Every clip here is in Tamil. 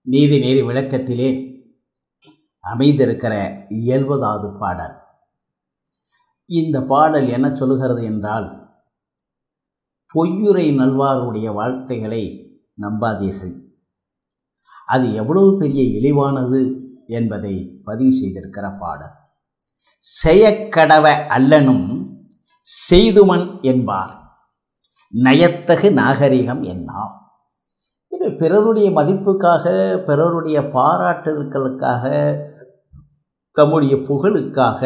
நீதிநெறி விளக்கத்திலே அமைந்திருக்கிற 70வது பாடல். இந்த பாடல் என்ன சொல்லுகிறது என்றால், பொய்யுரை நல்வாருடைய வார்த்தைகளை நம்பாதீர்கள், அது எவ்வளவு பெரிய இழிவானது என்பதை பதிவு செய்திருக்கிற பாடல். செயக்கடவ அல்லனும் செய்துமன் என்பார், நயத்தகு நாகரிகம் என்னாம். பிறருடைய மதிப்புக்காக, பிறருடைய பாராட்டுதல்களுக்காக, தம்முடைய புகழுக்காக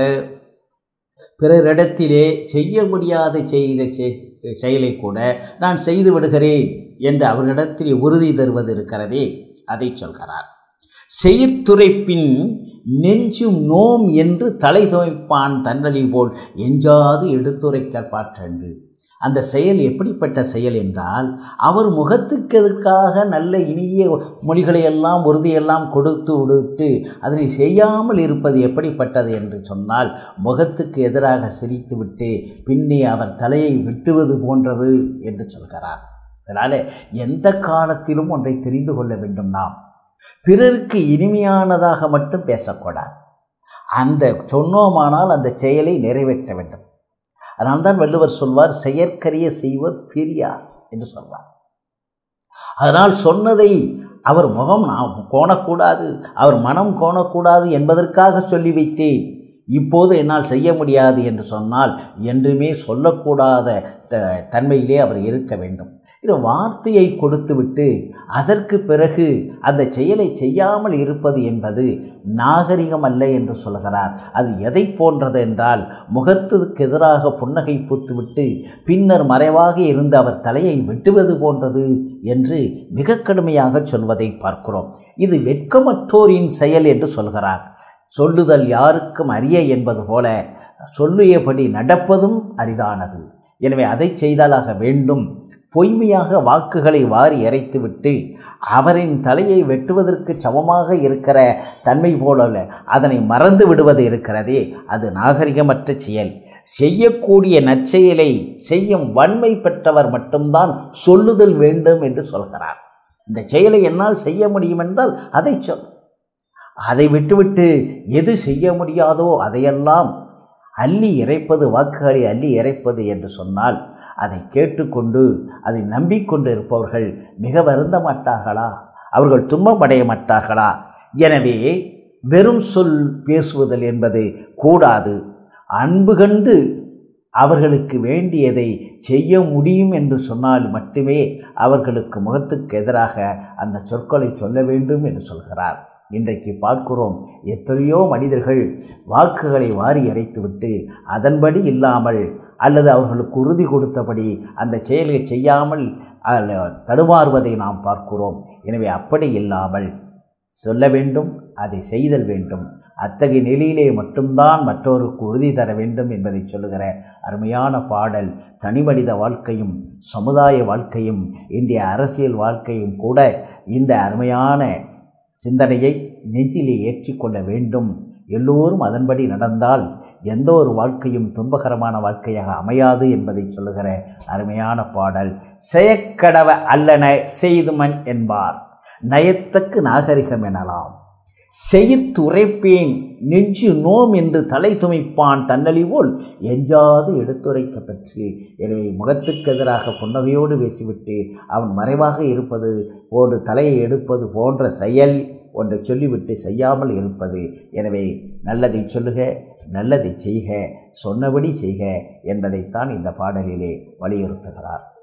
பிறரிடத்திலே செய்ய முடியாத செயலை கூட நான் செய்து விடுகிறேன் என்று அவர்களிடத்திலே உறுதி தருவது இருக்கிறதே, அதை சொல்கிறார். செயிர்த்துரைப்பின் நெஞ்சும் நோம் என்று தலை துவைப்பான் தன்னலி போல் எஞ்சாது எடுத்துரைக்கப்பாற்றென்று. அந்த செயல் எப்படிப்பட்ட செயல் என்றால், அவர் முகத்துக்கு எதற்காக நல்ல இனிய மொழிகளையெல்லாம் உறுதியெல்லாம் கொடுத்து விட்டு அதனை செய்யாமல் இருப்பது எப்படிப்பட்டது என்று சொன்னால், முகத்துக்கு எதிராக சிரித்துவிட்டு பின்னே அவர் தலையை வெட்டுவது போன்றது என்று சொல்கிறார். அதனால் எந்த காலத்திலும் ஒன்றை தெரிந்து கொள்ள வேண்டும், நாம் பிறருக்கு இனிமையானதாக மட்டும் பேசக்கூடாது. அந்த சொன்னோமானால் அந்த செயலை நிறைவேற்ற வேண்டும். அதனால்தான் வள்ளுவர் சொல்வார், செயற்கரிய செய்வர் பெரியார் என்று சொல்வார். அதனால் சொன்னதை அவர் முகம் கோணக்கூடாது, அவர் மனம் கோணக்கூடாது என்பதற்காக சொல்லி வைத்தேன், இப்போது என்னால் செய்ய முடியாது என்று சொன்னால் என்றுமே சொல்லக்கூடாத தன்மையிலே அவர் இருக்க வேண்டும். இது வார்த்தையை கொடுத்துவிட்டு அதற்கு பிறகு அந்த செயலை செய்யாமல் இருப்பது என்பது நாகரிகம் அல்ல என்று சொல்கிறார். அது எதை போன்றது என்றால், முகத்துக்கு எதிராக புன்னகை பூத்துவிட்டு பின்னர் மறைவாக இருந்து அவர் தலையை வெட்டுவது போன்றது என்று மிக கடுமையாக சொல்வதை பார்க்கிறோம். இது வெட்கமற்றோரின் செயல் என்று சொல்கிறார். சொல்லுதல் யாருக்கும் அரிய என்பது போல சொல்லியபடி நடப்பதும் அரிதானது. எனவே அதை செய்தாலாக வேண்டும். பொய்மையாக வாக்குகளை வாரி இறைத்துவிட்டு அவரின் தலையை வெட்டுவதற்கு சமமாக இருக்கிற தன்மை போல அதனை மறந்து விடுவது இருக்கிறதே, அது நாகரிகமற்ற செயல். செய்யக்கூடிய நற்செயலை செய்யும் வன்மை பெற்றவர் மட்டும்தான் சொல்லுதல் வேண்டும் என்று சொல்கிறார். இந்த செயலை என்னால் செய்ய முடியும் என்றால் அதை சொல். அதை விட்டுவிட்டு எது செய்ய முடியாதோ அதையெல்லாம் அள்ளி இறைப்பது, வாக்குகளை அள்ளி இறைப்பது என்று சொன்னால் அதை கேட்டுக்கொண்டு அதை நம்பிக்கொண்டு இருப்பவர்கள் மிக வருந்த மாட்டார்களா? அவர்கள் துன்பமடைய மாட்டார்களா? எனவே வெறும் சொல் பேசுவதல் என்பது கூடாது. அன்பு கண்டு அவர்களுக்கு வேண்டியதை செய்ய முடியும் என்று சொன்னால் மட்டுமே அவர்களுக்கு முகத்துக்கு எதிராக அந்த சொற்களை சொல்ல வேண்டும் என்று சொல்கிறார். இன்றைக்கு பார்க்கிறோம், எத்தனையோ மனிதர்கள் வாக்குகளை வாரி இறைத்துவிட்டு அதன்படி இல்லாமல் அல்லது அவர்களுக்கு உறுதி கொடுத்தபடி அந்த செயலை செய்யாமல் தடுமாறுவதை நாம் பார்க்கிறோம். எனவே அப்படி இல்லாமல் சொல்ல வேண்டும், அதை செய்தல் வேண்டும். அத்தகைய நிலையிலே மட்டும்தான் மற்றவருக்கு உறுதி தர வேண்டும் என்பதை சொல்லுகிற அருமையான பாடல். தனிமனித வாழ்க்கையும் சமுதாய வாழ்க்கையும் இன்றைய அரசியல் வாழ்க்கையும் கூட இந்த அருமையான சிந்தனையை நெஞ்சிலே ஏற்றிக்கொள்ள வேண்டும். எல்லோரும் அதன்படி நடந்தால் எந்த ஒரு வாழ்க்கையும் துன்பகரமான வாழ்க்கையாக அமையாது என்பதை சொல்லுகிற அருமையான பாடல். செயக்கடவ அல்லன செய்துமன் என்பார், நயத்தக்கு நாகரிகம் எனலாம். செயிர்த்துரைப்பேன் நெஞ்சு நோம் என்று தலை துமைப்பான் தன்னலி போல் எஞ்சாது எடுத்துரைக்க பெற்று. எனவே முகத்துக்கு எதிராக புன்னகையோடு பேசிவிட்டு அவன் மறைவாக இருப்பது போன்று தலையை எடுப்பது போன்ற செயல் ஒன்றை சொல்லிவிட்டு செய்யாமல் இருப்பது. எனவே நல்லதை சொல்லுக, நல்லதை செய்க, சொன்னபடி செய்க என்பதைத்தான் இந்த பாடலிலே வலியுறுத்துகிறார்.